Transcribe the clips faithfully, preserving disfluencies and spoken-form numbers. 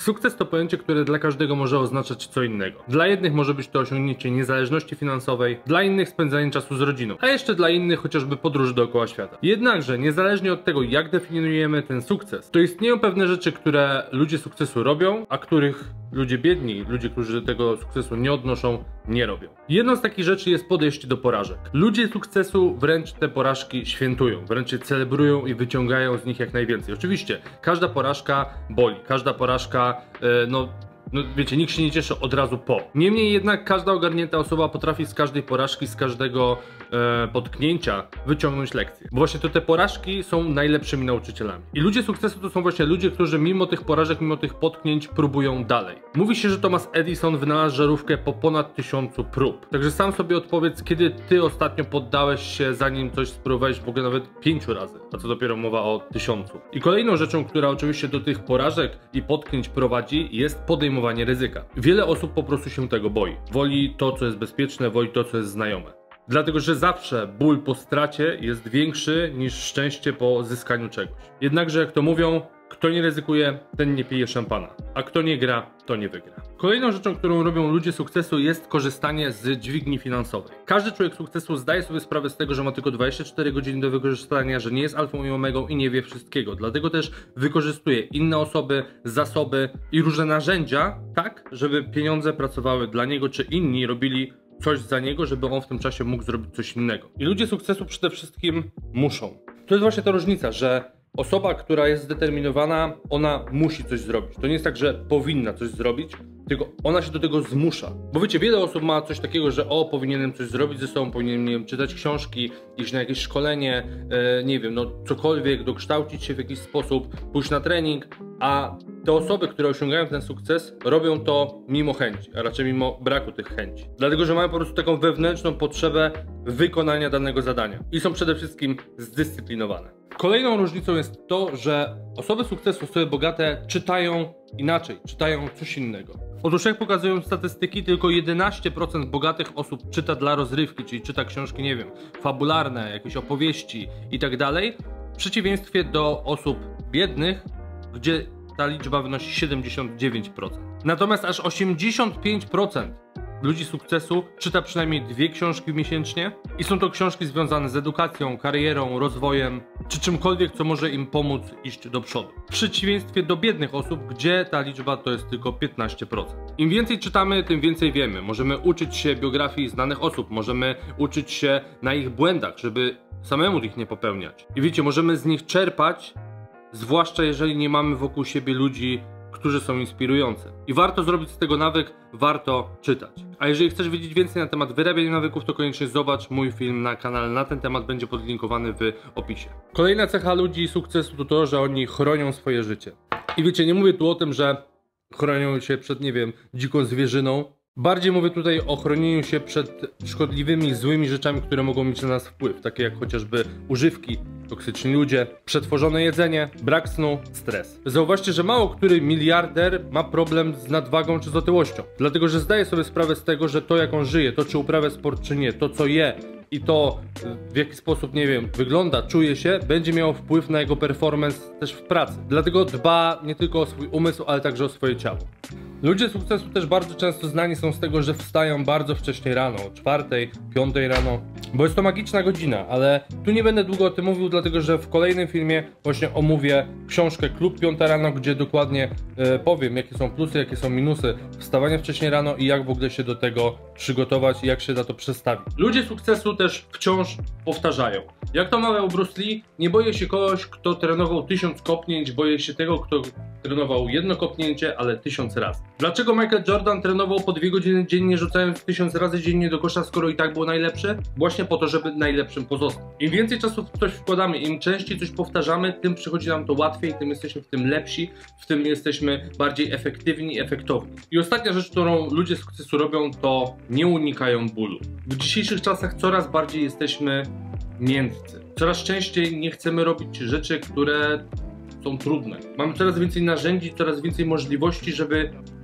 Sukces to pojęcie, które dla każdego może oznaczać co innego. Dla jednych może być to osiągnięcie niezależności finansowej, dla innych spędzanie czasu z rodziną, a jeszcze dla innych chociażby podróż dookoła świata. Jednakże, niezależnie od tego, jak definiujemy ten sukces, to istnieją pewne rzeczy, które ludzie sukcesu robią, a których ludzie biedni, ludzie, którzy tego sukcesu nie odnoszą, nie robią. Jedną z takich rzeczy jest podejście do porażek. Ludzie sukcesu wręcz te porażki świętują, wręcz je celebrują i wyciągają z nich jak najwięcej. Oczywiście, każda porażka boli, każda porażka, yy, no, no wiecie, nikt się nie cieszy od razu po. Niemniej jednak każda ogarnięta osoba potrafi z każdej porażki, z każdego e, potknięcia wyciągnąć lekcję. Bo właśnie to te porażki są najlepszymi nauczycielami. I ludzie sukcesu to są właśnie ludzie, którzy mimo tych porażek, mimo tych potknięć próbują dalej. Mówi się, że Thomas Edison wynalazł żarówkę po ponad tysiącu prób. Także sam sobie odpowiedz, kiedy ty ostatnio poddałeś się, zanim coś spróbowałeś, w ogóle nawet pięciu razy. A co dopiero mowa o tysiącu. I kolejną rzeczą, która oczywiście do tych porażek i potknięć prowadzi, jest podejmowanie ryzyka. Wiele osób po prostu się tego boi. Woli to, co jest bezpieczne, woli to, co jest znajome. Dlatego, że zawsze ból po stracie jest większy niż szczęście po zyskaniu czegoś. Jednakże, jak to mówią, kto nie ryzykuje, ten nie pije szampana, a kto nie gra, to nie wygra. Kolejną rzeczą, którą robią ludzie sukcesu, jest korzystanie z dźwigni finansowej. Każdy człowiek sukcesu zdaje sobie sprawę z tego, że ma tylko dwadzieścia cztery godziny do wykorzystania, że nie jest alfą i omegą i nie wie wszystkiego. Dlatego też wykorzystuje inne osoby, zasoby i różne narzędzia, tak, żeby pieniądze pracowały dla niego, czy inni robili coś za niego, żeby on w tym czasie mógł zrobić coś innego. I ludzie sukcesu przede wszystkim muszą. To jest właśnie ta różnica, że osoba, która jest zdeterminowana, ona musi coś zrobić. To nie jest tak, że powinna coś zrobić, tylko ona się do tego zmusza. Bo wiecie, wiele osób ma coś takiego, że o, powinienem coś zrobić ze sobą, powinienem, nie wiem, czytać książki, iść na jakieś szkolenie, e, nie wiem, no cokolwiek, dokształcić się w jakiś sposób, pójść na trening, a te osoby, które osiągają ten sukces, robią to mimo chęci, a raczej mimo braku tych chęci. Dlatego, że mają po prostu taką wewnętrzną potrzebę wykonania danego zadania i są przede wszystkim zdyscyplinowane. Kolejną różnicą jest to, że osoby sukcesu, osoby bogate czytają inaczej, czytają coś innego. Otóż jak pokazują statystyki, tylko jedenaście procent bogatych osób czyta dla rozrywki, czyli czyta książki, nie wiem, fabularne, jakieś opowieści i tak dalej, w przeciwieństwie do osób biednych, gdzie ta liczba wynosi siedemdziesiąt dziewięć procent. Natomiast aż osiemdziesiąt pięć procent ludzi sukcesu czyta przynajmniej dwie książki miesięcznie i są to książki związane z edukacją, karierą, rozwojem, czy czymkolwiek, co może im pomóc iść do przodu. W przeciwieństwie do biednych osób, gdzie ta liczba to jest tylko piętnaście procent. Im więcej czytamy, tym więcej wiemy. Możemy uczyć się biografii znanych osób, możemy uczyć się na ich błędach, żeby samemu ich nie popełniać. I wiecie, możemy z nich czerpać, zwłaszcza jeżeli nie mamy wokół siebie ludzi, którzy są inspirujący. I warto zrobić z tego nawyk, warto czytać. A jeżeli chcesz wiedzieć więcej na temat wyrabiania nawyków, to koniecznie zobacz mój film na kanale na ten temat, będzie podlinkowany w opisie. Kolejna cecha ludzi sukcesu to to, że oni chronią swoje życie. I wiecie, nie mówię tu o tym, że chronią się przed, nie wiem, dziką zwierzyną. Bardziej mówię tutaj o chronieniu się przed szkodliwymi, złymi rzeczami, które mogą mieć na nas wpływ, takie jak chociażby używki, toksyczni ludzie, przetworzone jedzenie, brak snu, stres. Zauważcie, że mało który miliarder ma problem z nadwagą czy z otyłością, dlatego że zdaje sobie sprawę z tego, że to, jak on żyje, to czy uprawia sport czy nie, to co je i to w jaki sposób, nie wiem, wygląda, czuje się, będzie miało wpływ na jego performance też w pracy. Dlatego dba nie tylko o swój umysł, ale także o swoje ciało. Ludzie sukcesu też bardzo często znani są z tego, że wstają bardzo wcześnie rano, o czwartej, piątej rano, bo jest to magiczna godzina, ale tu nie będę długo o tym mówił, dlatego że w kolejnym filmie właśnie omówię książkę Klub Piąta Rano, gdzie dokładnie e, powiem, jakie są plusy, jakie są minusy wstawania wcześnie rano i jak w ogóle się do tego przygotować i jak się na to przestawić. Ludzie sukcesu też wciąż powtarzają. Jak to mawiał Bruce Lee, nie boję się kogoś, kto trenował tysiąc kopnięć, boję się tego, kto trenował jedno kopnięcie, ale tysiąc razy. Dlaczego Michael Jordan trenował po dwie godziny dziennie, rzucając tysiąc razy dziennie do kosza, skoro i tak był najlepszy? Właśnie po to, żeby najlepszym pozostał. Im więcej czasu w coś wkładamy, im częściej coś powtarzamy, tym przychodzi nam to łatwiej, tym jesteśmy w tym lepsi, w tym jesteśmy bardziej efektywni, efektowni. I ostatnia rzecz, którą ludzie sukcesu robią, to nie unikają bólu. W dzisiejszych czasach coraz bardziej jesteśmy miękcy. Coraz częściej nie chcemy robić rzeczy, które są trudne. Mamy coraz więcej narzędzi, coraz więcej możliwości, żeby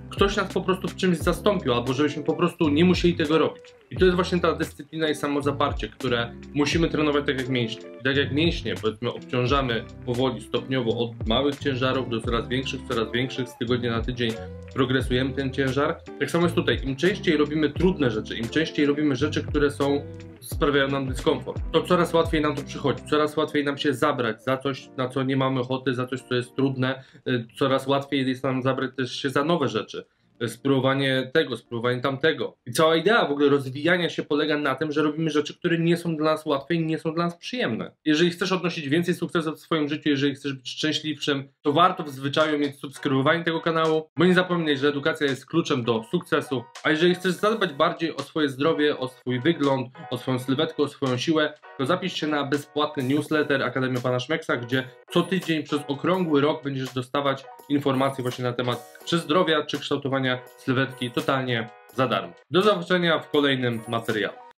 ktoś nas po prostu w czymś zastąpił, albo żebyśmy po prostu nie musieli tego robić. I to jest właśnie ta dyscyplina i samozaparcie, które musimy trenować tak jak mięśnie. I tak jak mięśnie, powiedzmy, obciążamy powoli, stopniowo od małych ciężarów do coraz większych, coraz większych, z tygodnia na tydzień progresujemy ten ciężar. Tak samo jest tutaj, im częściej robimy trudne rzeczy, im częściej robimy rzeczy, które są sprawiają nam dyskomfort, to coraz łatwiej nam to przychodzi, coraz łatwiej nam się zabrać za coś, na co nie mamy ochoty, za coś, co jest trudne, coraz łatwiej jest nam zabrać też się za nowe rzeczy. Spróbowanie tego, spróbowanie tamtego. I cała idea w ogóle rozwijania się polega na tym, że robimy rzeczy, które nie są dla nas łatwe i nie są dla nas przyjemne. Jeżeli chcesz odnosić więcej sukcesów w swoim życiu, jeżeli chcesz być szczęśliwszym, to warto w zwyczaju mieć subskrybowanie tego kanału, bo nie zapomnij, że edukacja jest kluczem do sukcesu. A jeżeli chcesz zadbać bardziej o swoje zdrowie, o swój wygląd, o swoją sylwetkę, o swoją siłę, to zapisz się na bezpłatny newsletter Akademii Pana Szmeksa, gdzie co tydzień przez okrągły rok będziesz dostawać informacje właśnie na temat czy zdrowia, czy kształtowania sylwetki totalnie za darmo. Do zobaczenia w kolejnym materiale.